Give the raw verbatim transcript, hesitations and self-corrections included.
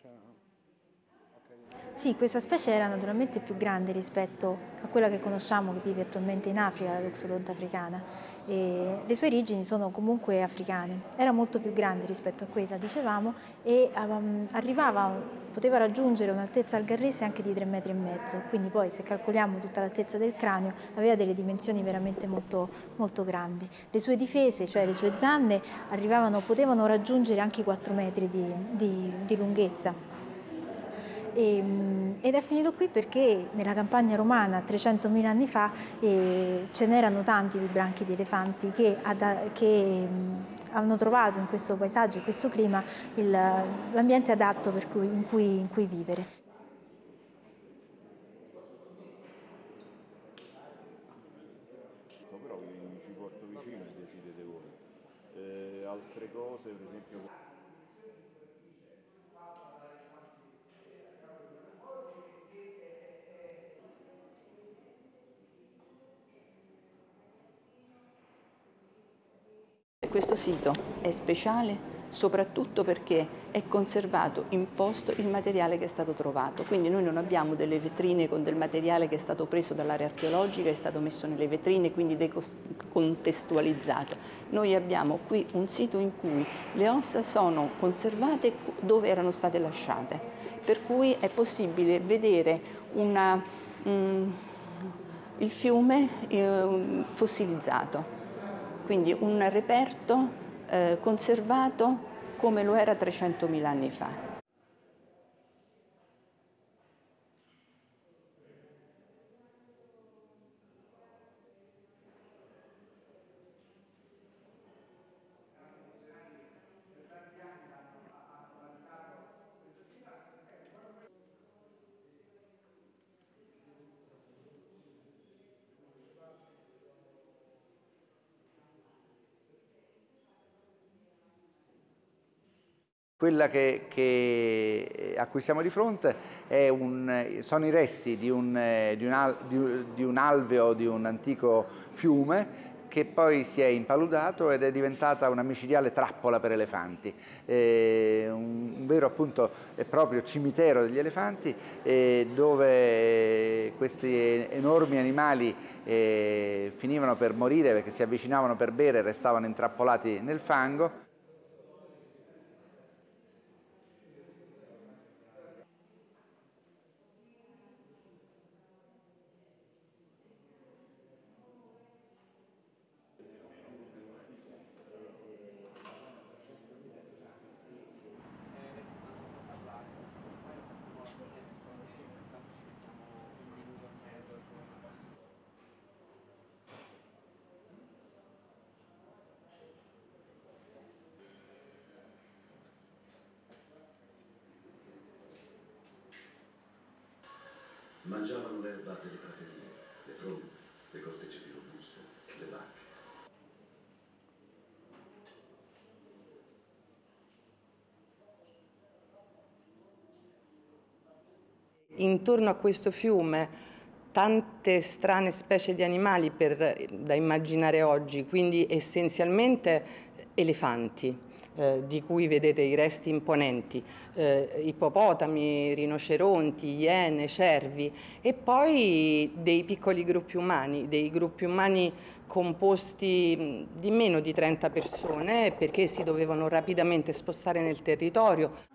Sì, questa specie era naturalmente più grande rispetto a quella che conosciamo, che vive attualmente in Africa, la Loxodonta africana. E le sue origini sono comunque africane. Era molto più grande rispetto a quella, dicevamo, e um, arrivava, poteva raggiungere un'altezza al garrese anche di tre metri e mezzo. Quindi poi, se calcoliamo tutta l'altezza del cranio, aveva delle dimensioni veramente molto, molto grandi. Le sue difese, cioè le sue zanne, arrivavano, potevano raggiungere anche i quattro metri di, di, di lunghezza. E, ed è finito qui perché nella campagna romana trecentomila anni fa eh, ce n'erano tanti di branchi di elefanti che, ad, che mh, hanno trovato in questo paesaggio, in questo clima, l'ambiente adatto per cui, in, cui, in cui vivere. Però ci porto vicino e decidete voi. Eh, altre cose, per esempio... Questo sito è speciale soprattutto perché è conservato in posto il materiale che è stato trovato, quindi noi non abbiamo delle vetrine con del materiale che è stato preso dall'area archeologica, è stato messo nelle vetrine, quindi decontestualizzato. Noi abbiamo qui un sito in cui le ossa sono conservate dove erano state lasciate, per cui è possibile vedere una, um, il fiume um, fossilizzato. Quindi un reperto eh, conservato come lo era trecentomila anni fa. Quella che, che, a cui siamo di fronte è un, sono i resti di un, di, un, di un alveo di un antico fiume che poi si è impaludato ed è diventata una micidiale trappola per elefanti, eh, un, un vero appunto e proprio cimitero degli elefanti, eh, dove questi enormi animali eh, finivano per morire perché si avvicinavano per bere e restavano intrappolati nel fango. Mangiavano l'erba delle praterie, le fronde, le cortecce più robuste, le vacche. Intorno a questo fiume tante strane specie di animali per, da immaginare oggi, quindi essenzialmente elefanti. Eh, di cui vedete i resti imponenti, eh, ippopotami, rinoceronti, iene, cervi e poi dei piccoli gruppi umani, dei gruppi umani composti di meno di trenta persone perché si dovevano rapidamente spostare nel territorio.